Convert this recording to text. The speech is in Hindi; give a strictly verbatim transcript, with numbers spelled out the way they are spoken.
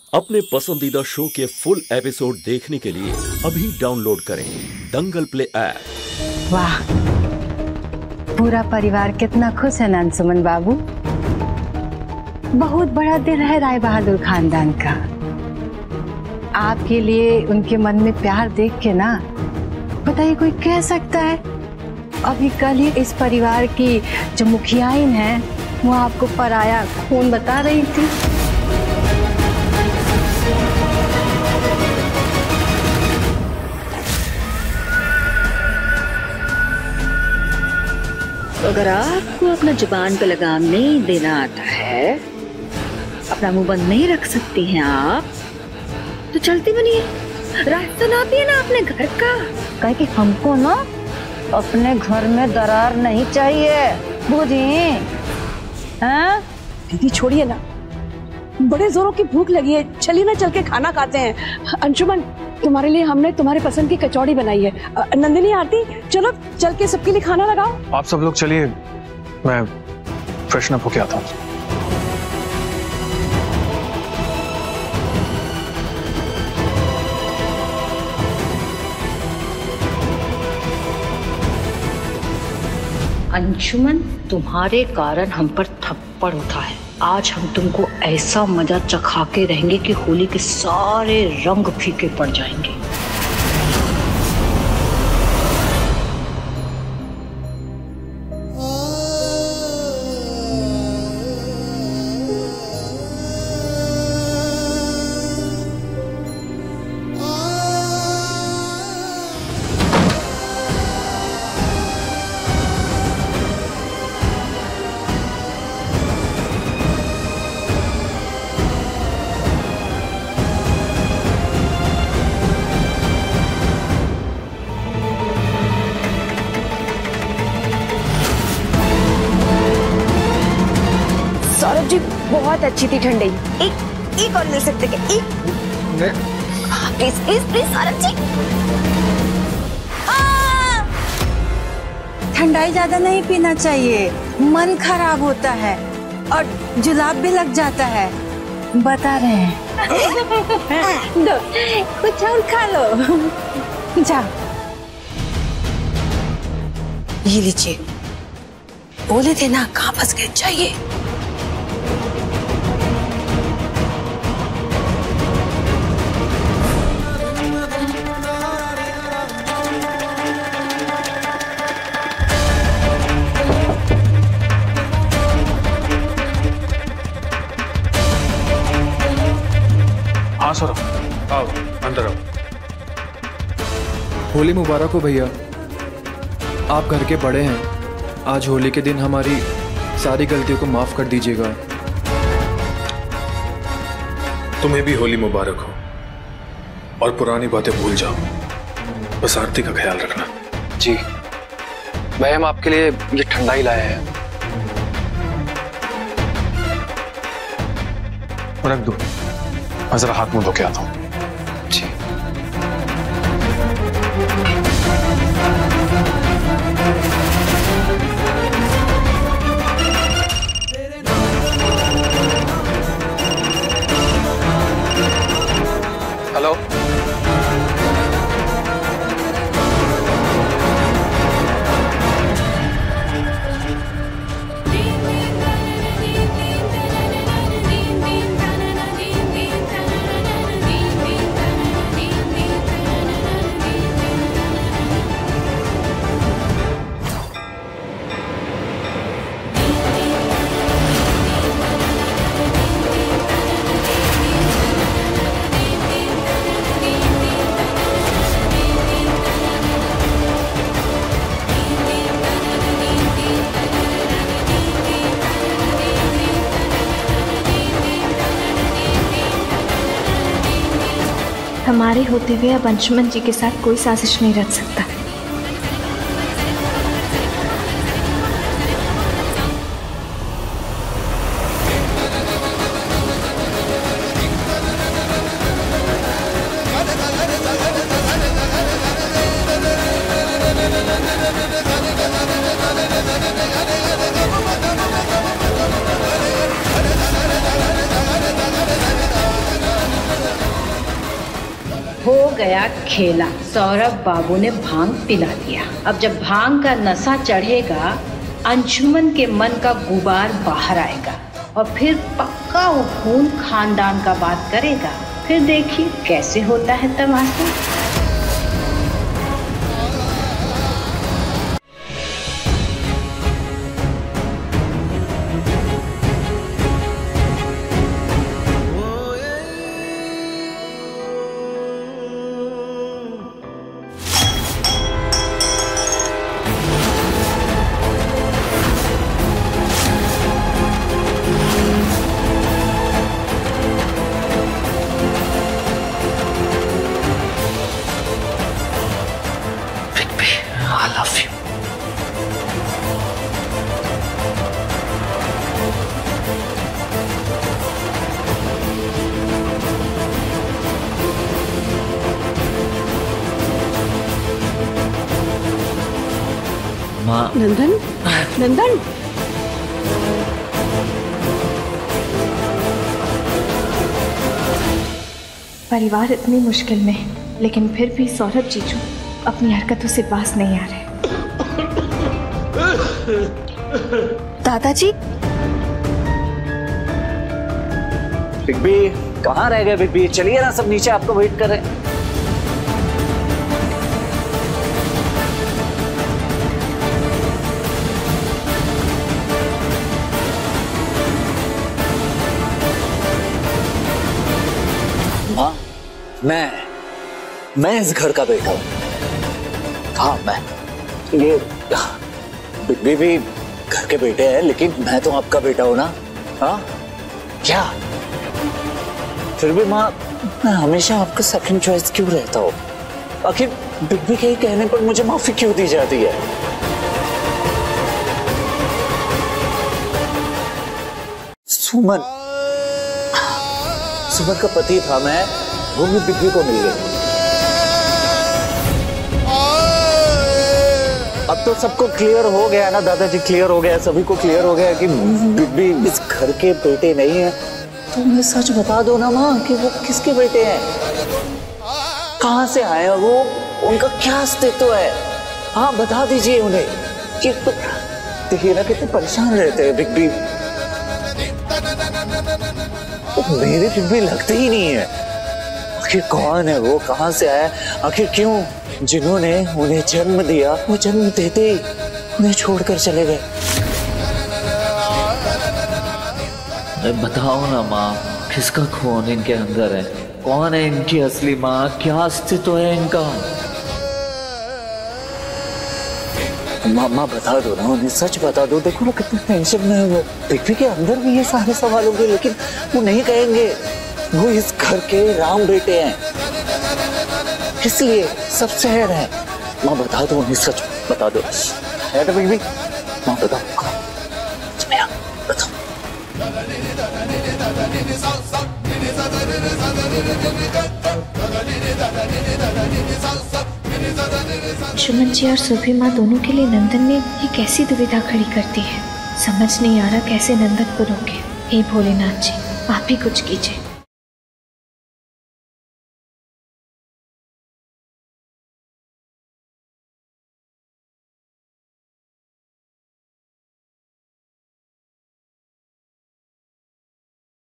अपने पसंदीदा शो के फुल एपिसोड देखने के लिए अभी डाउनलोड करें दंगल प्ले ऐप। वाह, पूरा परिवार कितना खुश है ना अंशुमन बाबू। बहुत बड़ा दिन है राय बहादुर खानदान का। आपके लिए उनके मन में प्यार देख के ना बताइए कोई कह सकता है। अभी कल ही इस परिवार की जो मुखियाइन है वो आपको पराया खून बता रही थी। अगर आपको अपना जुबान पे लगाम नहीं देना आता है, अपना मुंह बंद नहीं रख सकती हैं आप, तो चलती बनिए। रास्ता नापिए ना अपने घर का। कहे कि हमको ना अपने घर में दरार नहीं चाहिए, बूझी? हाँ? दीदी छोड़िए ना, बड़े जोरों की भूख लगी है, चलिए ना चल के खाना खाते हैं। अंशुमन, तुम्हारे लिए हमने तुम्हारी पसंद की कचौड़ी बनाई है। नंदिनी, आरती, चलो चल के सबके लिए खाना लगाओ। आप सब लोग चलिए, मैं फ्रेशन अप होके आता हूँ। अंशुमन, तुम्हारे कारण हम पर थप्पड़ उठा है। आज हम तुमको ऐसा मजा चखा के रहेंगे कि होली के सारे रंग फीके पड़ जाएंगे। सौरभ जी, बहुत अच्छी थी ठंडी। एक एक और मिल सकते क्या? एक please please please Saurabh ji. ठंडाई ज्यादा नहीं पीना चाहिए, मन खराब होता है और जुलाब भी लग जाता है, बता रहे हैं। दो, कुछ और खा लो। जाओ, ये लीजिए। बोले थे ना, कहाँ फंस गए? चाहिए। हाँ सौरभ, आओ अंदर आओ। होली मुबारक हो भैया। आप घर के बड़े हैं, आज होली के दिन हमारी सारी गलतियों को माफ कर दीजिएगा। तुम्हें भी होली मुबारक हो और पुरानी बातें भूल जाओ। बस आरती का ख्याल रखना। जी भाई, हम आपके लिए ये ठंडाई लाए हैं। रख दो, मैं जरा हाथ मुंह धो के आता हूँ। जी। हेलो, हमारे होते हुए अब अंशुमन जी के साथ कोई साजिश नहीं रच सकता। हो गया खेला। सौरभ बाबू ने भांग पिला दिया। अब जब भांग का नशा चढ़ेगा, अंशुमन के मन का गुबार बाहर आएगा और फिर पक्का वो खून खानदान का बात करेगा। फिर देखिए कैसे होता है तमाशा। नंदन, नंदन, परिवार इतनी मुश्किल में, लेकिन फिर भी सौरभ जीजू अपनी हरकतों से बाज नहीं आ रहे। दादाजी, बिग बी कहाँ रह गए? बिग बी चलिए ना, सब नीचे आपको वेट कर रहे हैं। माँ, मैं मैं इस घर का बेटा हूँ। हाँ, मैं ये बिग बी भी घर के बेटे हैं, लेकिन मैं तो आपका बेटा हूँ ना। हाँ क्या? फिर भी माँ, मैं हमेशा आपका सेकंड चॉइस क्यों रहता हूँ? आखिर बिग बी के ही कहने पर मुझे माफी क्यों दी जाती है? सुमन सुमन का पति था मैं, वो भी बिग बी को मिल गया। अब तो सबको क्लियर हो गया ना दादाजी, क्लियर हो गया, सभी को क्लियर हो गया कि बिग बी इस घर के बेटे नहीं है। तो उन्हें सच बता दो ना माँ कि वो किसके बेटे हैं, कहाँ से आए हैं वो, उनका क्या अस्तित्व है। हाँ बता दीजिए उन्हें कि तो देखिए ना कितने परेशान रहते हैं बिग बी। तो मेरे बिग बी लगते ही नहीं है। आखिर कौन है वो, कहाँ से आया, आखिर क्यों जिन्होंने उन्हें जन्म दिया वो जन्म देते ही उन्हें छोड़कर चले गए। बताओ ना माँ, किसका खून इनके अंदर है? कौन है इनकी असली माँ? क्या अस्तित्व है इनका? माँ माँ बता दो ना उन्हें, सच बता दो। देखो ना कितने टेंशन में है वो। बिग बी के अंदर भी ये सारे सवाल होंगे, लेकिन वो नहीं कहेंगे। वो इस घर के राम बेटे हैं, इसलिए सब शहर है। माँ बता दो उन्हें, सच बता दो। है तो बिग बी? माँ बताओ, बताओ। अंशुमन जी और सुभी माँ दोनों के लिए नंदन ने ये कैसी दुविधा खड़ी करती है। समझ नहीं आ रहा कैसे नंदन को रोके। हे भोलेनाथ जी, आप ही कुछ कीजिए।